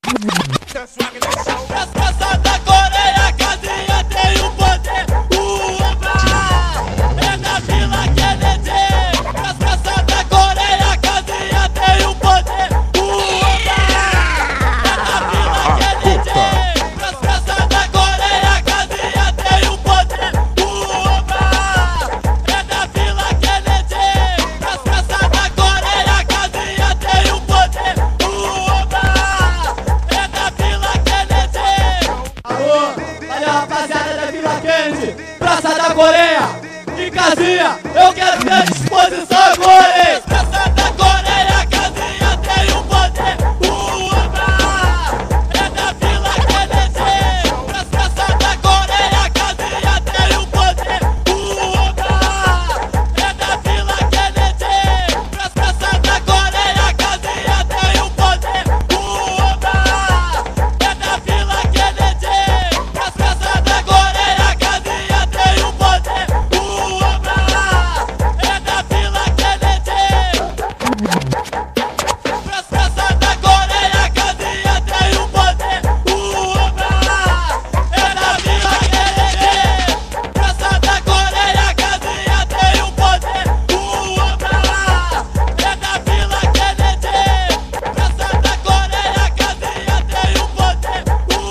Praça da Coreia, a casinha tem o poder. É na Vila Kennedy. Praça da Coreia, a casinha tem o poder. É na Vila Kennedy. Praça da Coreia, a casinha tem o poder. É na Vila Kennedy. Praça da Coreia, a casinha tem o poder. É na Vila Kennedy. Alô, valeu rapaziada da Vila Kennedy, Praça da Coreia, em casinha, eu quero ter disposição agora, hein? Praça da Coreia, a casinha tem o poder. É na Vila Kennedy. Praça da Coreia, a casinha tem o poder. É na Vila Kennedy. Praça da Coreia, a casinha tem o poder. É na Vila Kennedy. Praça da Coreia, a casinha tem o poder. É na Vila Kennedy. Praça da Coreia, a casinha tem o poder. É na Vila Kennedy. Praça da Coreia, a casinha tem o poder. É na Vila Kennedy. Praça da Coreia, a casinha tem o poder.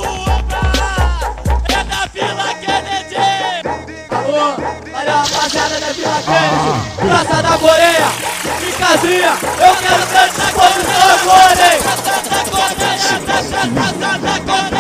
É na Vila Kennedy. Alô, valeu rapaziada da Vila Kennedy, Praça da Coreia, em casinha, eu quero ter disposição agora, hein? Praça da Coreia, Praça da Coreia.